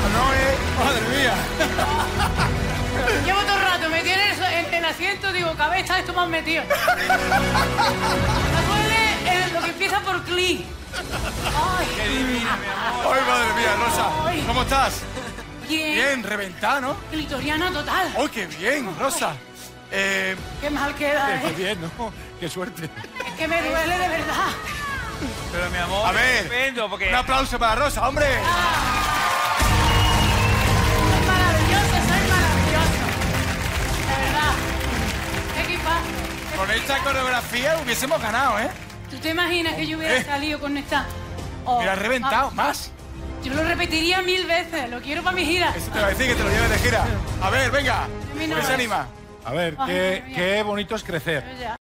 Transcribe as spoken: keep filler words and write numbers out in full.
no es... Madre mía. Llevo todo el rato metido en el, en el asiento, digo, cabeza, esto me han metido. Me duele eh, lo que empieza por cli. Ay. Qué divina, mi amor. Ay, madre mía, Rosa. Ay. ¿Cómo estás? Bien. Bien, reventada, ¿no? Clitoriana total. ¡Ay, qué bien, Rosa! Eh, Qué mal queda, qué ¿eh? bien, ¿no? Qué suerte. Es que me duele de verdad. Pero mi amor, A ver, estupendo, porque... un aplauso para Rosa, hombre. Soy maravilloso, soy maravilloso. De verdad. Qué equipazo. Con esta coreografía hubiésemos ganado, ¿eh? ¿Tú te imaginas que yo hubiera Eh. salido con esta? Oh, Mira, has reventado, ah, más. Yo lo repetiría mil veces, lo quiero para mi gira. Eso te va a decir que te lo lleves de gira. A ver, venga. mí no ¿Qué se es. anima? A ver, Ay, qué, madre mía. qué bonito es crecer. Yo ya.